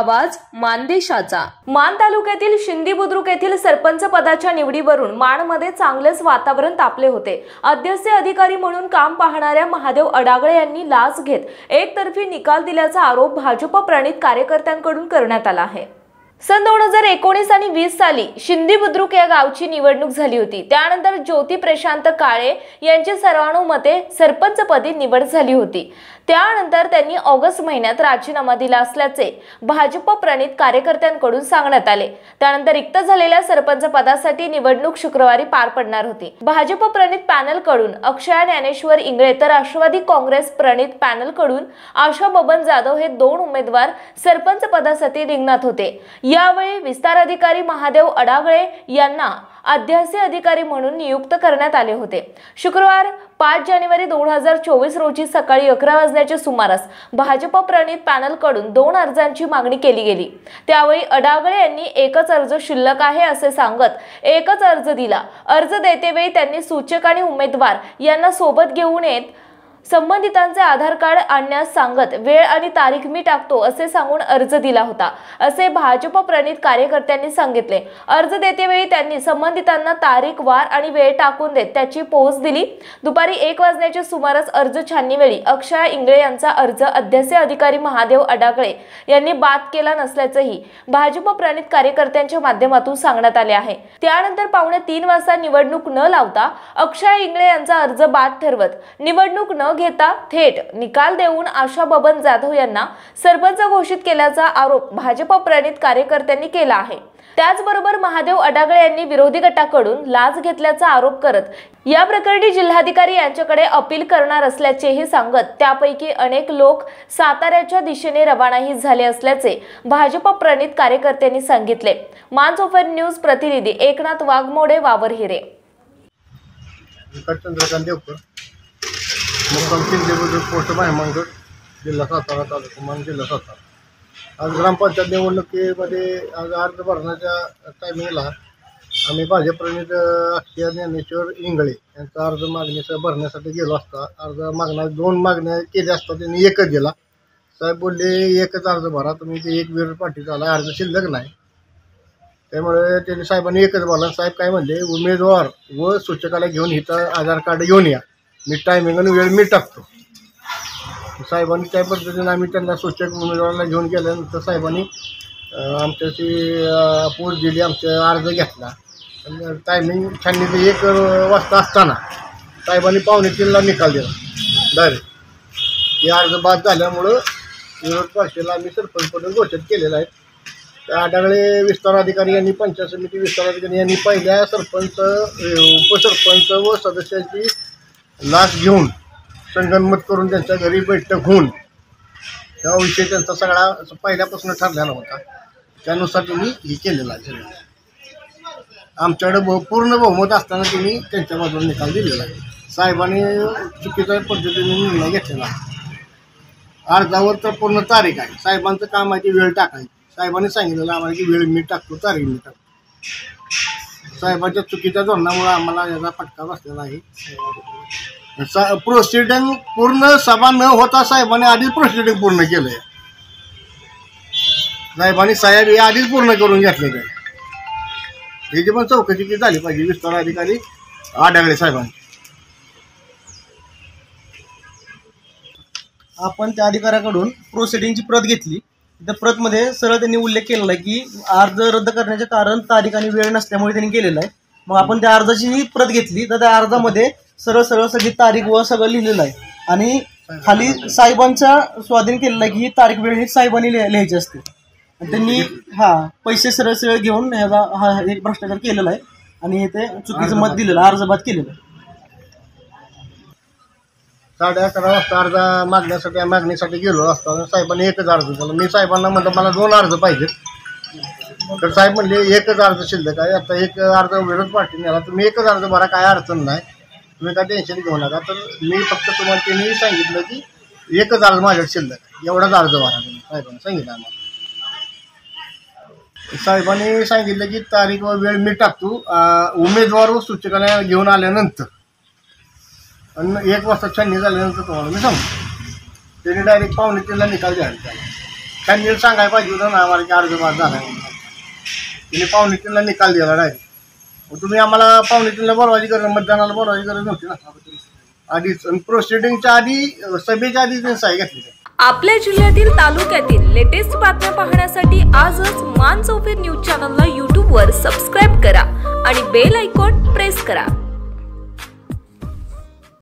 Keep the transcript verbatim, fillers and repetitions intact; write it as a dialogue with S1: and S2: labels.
S1: आवाज मानदेशाचा। मान तालुक्यातील शिंदी बुद्रुक येथील सरपंच पदाच्या निवडीवरून माणमध्ये चांगलेच वातावरण तापले होते। अध्यक्ष अधिकारी म्हणून काम पाहणाऱ्या महादेव अडागळे यांनी लाच घेत एकतर्फी निकाल दिल्याचा आरोप भाजप प्रणित कार्यकर्त्यांकडून करण्यात आला आहे। सन दोन हजार एकोणीस आणि वीस साली शिंदी बुद्रुक या गावची निवडणूक झाली होती। त्यानंतर ज्योती प्रशांत काळे यांची सर्वानुमते सरपंचपदी निवड झाली होती। त्यानंतर त्यांनी ऑगस्ट महिन्यात राजीनामा दिला असल्याचे भाजप प्रणित कार्यकर्त्यांकडून सांगण्यात आले। त्यानंतर रिक्त झालेल्या सरपंच पदासाठी निवडणूक शुक्रवारी पार पडणार होती। भाजप प्रणित पॅनल कडून अक्षय ज्ञानेश्वर इंगळे तर राष्ट्रवादी काँग्रेस प्रणित पॅनल कडून आशा बबन जाधव हे दोन उमेदवार सरपंच पदासाठी रिंगणात होते। यावेळी विस्तार अधिकारी महादेव अडागळे यांना अध्यक्ष अधिकारी म्हणून नियुक्त करण्यात आले होते। शुक्रवार पाच जानेवारी दोन हजार चोवीस रोजी सकाळी अकरा वाजण्याच्या सुमारास भाजप प्रणित पॅनल कडून दोन अर्जांची मागणी केली गेली। त्यावेळी अडागळे यांनी एकच अर्ज शिल्लक आहे असे सांगत एकच अर्ज दिला। अर्ज देतेवेळी त्यांनी सूचक आणि उमेदवार यांना सोबत घेऊन येत संबंधितांचे आधार कार्ड आणण्यास सांगत वेळ आणि तारीख मी टाकतो असे सांगून अर्ज दिला होता, असे भाजप प्रणित कार्यकर्त्यांनी सांगितले। अर्ज देतेवेळी त्यांनी संबंधितांना तारीख, वार आणि वेळ टाकून देत त्याची पोच दिली। दुपारी एक वाजण्याच्या सुमारास अर्ज छाननीवेळी अक्षय इंगळे यांचा अर्ज अध्यक्ष अधिकारी महादेव अडागळे यांनी बाद केला नसल्याचेही भाजप प्रणित कार्यकर्त्यांच्या माध्यमातून सांगण्यात आले आहे। त्यानंतर पावणे तीन वाजता निवडणूक न लावता अक्षय इंगळे यांचा अर्ज बाद ठरवत निवडणूक न घेता थेट निकाल देऊन आशा बबन जाधव यांना सरपंच घोषित केल्याचा आरोप भाजप प्रणित कार्यकर्त्यांनी केला आहे। त्याचबरोबर महादेव अडागळे यांनी विरोधी गटाकडून लाच घेतल्याचा आरोप करत या प्रकरणी जिल्हाधिकारी यांच्याकडे अपील करणार असल्याचेही सांगत त्यापैकी अनेक लोक साताऱ्याच्या दिशेने रवानाही झाले असल्याचे भाजप प्रणित कार्यकर्त्यांनी सांगितले। मानसोफर न्यूज प्रतिनिधी एकनाथ वाघमोडे, वावरहिरे।
S2: मुक्काम शिंदी बुद्रुक पोस्ट मायमांगड, जिल्हा सातारा, तालुका मान, जिल्हा सातारा। आज ग्रामपंचायत निवडणुकीमध्ये आज अर्ज भरण्याच्या टायमिंगला आम्ही भाजप प्रणित अक्षय ज्ञानेश्वर इंगळे यांचा अर्ज मागणीचा भरण्यासाठी गेलो असता अर्ज मागण्या दोन मागण्या केल्या असता त्यांनी एकच दिला। साहेब बोलले एकच अर्ज भरा, तुम्ही ते एक विरोध पाठीचा आला, अर्ज शिल्लक नाही। त्यामुळे त्यांनी साहेबांनी एकच भरला। साहेब काय म्हणले, उमेदवार व सूचकाला घेऊन इथं आधार कार्ड घेऊन या, मी टायमिंग आणि वेळ मी टाकतो। साहेबांनी त्या पद्धतीने आम्ही त्यांना सूचक उमेदवाराला घेऊन गेल्यानंतर साहेबांनी आमच्याशी पोच दिली, आमचा अर्ज घेतला। टायमिंग छाननीचे एक वाजता असताना साहेबांनी पावणे तीनला निकाल दिला डायरेक्ट। हे अर्ज बाद झाल्यामुळं विरोध पक्षाला आम्ही सरपंचपद घोषित केलेलं आहे। त्या अडागळे विस्तार अधिकारी यांनी, पंचायत समिती विस्तार अधिकारी यांनी पहिल्या सरपंच, उपसरपंच व सदस्याची लाच घेऊन संगनमत करून त्यांच्या घरी बैठक होऊन हा विषय त्यांचा सगळा पहिल्यापासून ठरलेला होता। त्यानुसार त्यांनी हे केलेलं आहे। आमच्याकडे बहु पूर्ण बहुमत असताना त्यांनी त्यांच्या बाजूला निकाल दिलेला आहे। साहेबांनी चुकीच्या पद्धतीने निर्णय घेतलेला आहे। अर्जावर तर पूर्ण तारीख आहे, साहेबांचं काम आहे ती वेळ टाकायची। साहेबांनी सांगितलेलं आम्हाला की वेळ मी टाकतो, तारीख मी टाकतो। साहेबांच्या चुकीच्या धोरणामुळे आम्हाला याचा फटका बसलेला आहे। प्रोसिडिंग पूर्ण सभा न होता साहेबांनी आधीच प्रोसिडिंग पूर्ण केलं आहे। साहेबांनी साहेब हे आधीच पूर्ण करून घेतलेलं आहे। ह्याची पण चौकशी की झाली पाहिजे विस्तार अधिकारी अडागळे साहेबांनी।
S3: आपण त्या अधिकाऱ्याकडून प्रोसिडिंगची प्रत घेतली। त्या प्रतमध्ये सरळ त्यांनी उल्लेख केलेला आहे की अर्ज रद्द करण्याचे कारण तारीख आणि वेळ नसल्यामुळे त्यांनी केलेलं आहे। मग आपण त्या अर्जाची प्रत घेतली तर त्या अर्जामध्ये सरळ सरळ सगळी तारीख व सगळं लिहिलेलं आहे आणि खाली साहेबांचा स्वाधीन केलेला आहे की ही तारीख वेळ ही साहेबांनी लिहायची असते। त्यांनी हा पैसे सरळ सरळ घेऊन ह्याचा हा एक भ्रष्टाचार केलेला आहे आणि ते चुकीचं मत दिलेलं, अर्ज बाद केलेलं आहे।
S2: साडे अकरा वाजता अर्ज मागण्यासाठी मागणीसाठी गेलो असताना साहेबांनी एकच अर्ज दिला। मी साहेबांना म्हणतो मला दोन अर्ज पाहिजेत, तर साहेब म्हणले एकच अर्ज शिल्लक आहे, आता एक अर्ज विरोध पाठीने आला, तुम्ही एकच अर्ज भरा, काय अडचण नाही, तुम्ही काय टेन्शन घेऊ नका। तर मी फक्त तुम्हाला त्यांनी सांगितलं की एकच अर्ज माझ्या शिल्लक आहे, एवढाच अर्ज भरा तुम्ही, साहेबांनी सांगितलं आम्हाला। साहेबांनी सांगितलं की तारीख व वेळ मी टाकतो, उमेदवार व सूचकाला घेऊन आल्यानंतर आणि एक वाजता छाननी झाल्यानंतर तुम्हाला मी सांगतो। त्यांनी डायरेक्ट पावणे तीनला निकाल द्यायला त्याला। त्यांनी सांगायला पाहिजे होतं ना आम्हाला की अर्ज बाद झाला म्हणून. तिने पावणे तीनला निकाल दिला डायरेक्ट. मग तुम्ही आम्हाला पावणे तीनला बोलवायची गरज, मतदानाला बोलवायची गरज नव्हती ना आधीच. प्रोसिडिंगच्या आधी, सभेच्या आधी त्यांनी सही घेतली.
S1: आपल्या जिल्ह्यातील तालुक्यातील लेटेस्ट बातम्या पाहण्यासाठी आजच मान चौफेर न्यूज चॅनलला यूट्यूबवर सबस्क्राईब करा आणि बेल आयकॉन प्रेस करा.